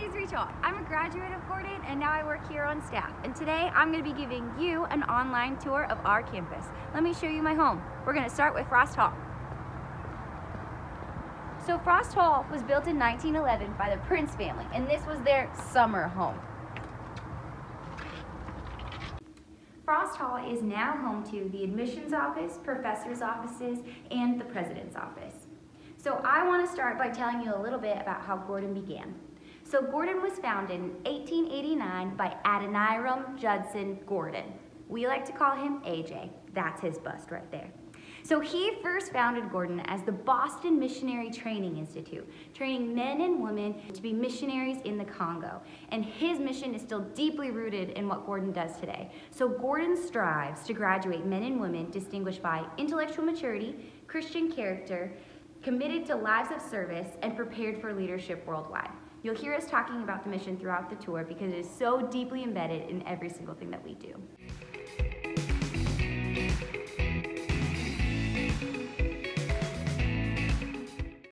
name is Rachel. I'm a graduate of Gordon and now I work here on staff. And today I'm going to be giving you an online tour of our campus. Let me show you my home. We're going to start with Frost Hall. So Frost Hall was built in 1911 by the Prince family, and this was their summer home. Frost Hall is now home to the admissions office, professors' offices, and the president's office. So I want to start by telling you a little bit about how Gordon began. So Gordon was founded in 1889 by Adoniram Judson Gordon. We like to call him AJ. That's his bust right there. So he first founded Gordon as the Boston Missionary Training Institute, training men and women to be missionaries in the Congo. And his mission is still deeply rooted in what Gordon does today. So Gordon strives to graduate men and women distinguished by intellectual maturity, Christian character, committed to lives of service, and prepared for leadership worldwide. You'll hear us talking about the mission throughout the tour because it is so deeply embedded in every single thing that we do.